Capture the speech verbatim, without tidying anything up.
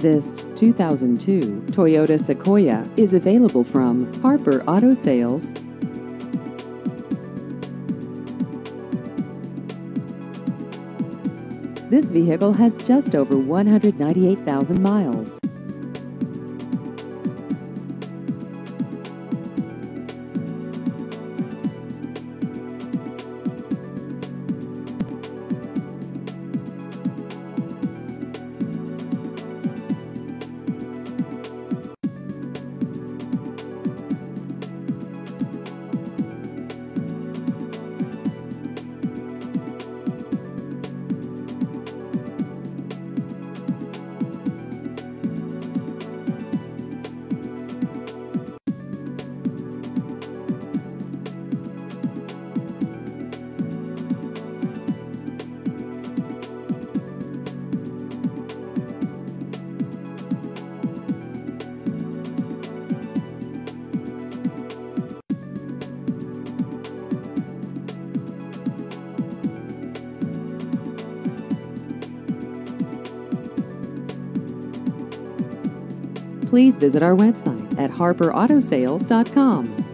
This two thousand two Toyota Sequoia is available from Harper Auto Sales. This vehicle has just over one hundred ninety-eight thousand miles. Please visit our website at harper auto sale dot com.